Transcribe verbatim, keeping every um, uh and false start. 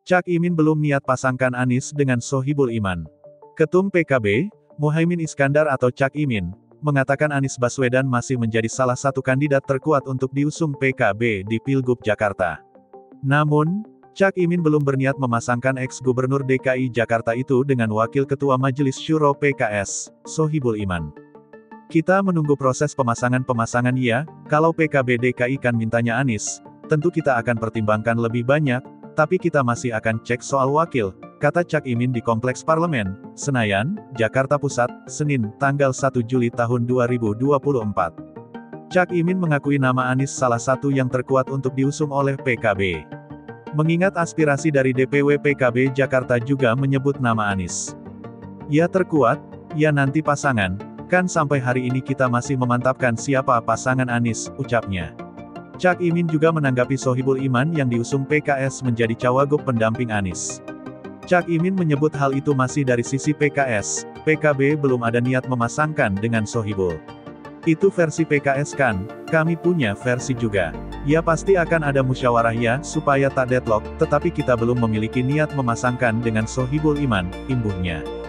Cak Imin belum niat pasangkan Anies dengan Sohibul Iman. Ketum P K B, Muhaimin Iskandar atau Cak Imin, mengatakan Anies Baswedan masih menjadi salah satu kandidat terkuat untuk diusung P K B di Pilgub Jakarta. Namun, Cak Imin belum berniat memasangkan ex-gubernur D K I Jakarta itu dengan Wakil Ketua Majelis Syuro P K S, Sohibul Iman. Kita menunggu proses pemasangan-pemasangan ya, kalau P K B D K I kan mintanya Anies, tentu kita akan pertimbangkan lebih banyak, tapi kita masih akan cek soal wakil, kata Cak Imin di Kompleks Parlemen, Senayan, Jakarta Pusat, Senin, tanggal satu Juli tahun dua ribu dua puluh empat. Cak Imin mengakui nama Anies salah satu yang terkuat untuk diusung oleh P K B. Mengingat aspirasi dari D P W P K B Jakarta juga menyebut nama Anies. Ya terkuat, ya nanti pasangan, kan sampai hari ini kita masih memantapkan siapa pasangan Anies, ucapnya. Cak Imin juga menanggapi Sohibul Iman yang diusung P K S menjadi cawagup pendamping Anies. Cak Imin menyebut hal itu masih dari sisi P K S, P K B belum ada niat memasangkan dengan Sohibul. Itu versi P K S kan, kami punya versi juga. Ya pasti akan ada musyawarah ya, supaya tak deadlock, tetapi kita belum memiliki niat memasangkan dengan Sohibul Iman, imbuhnya.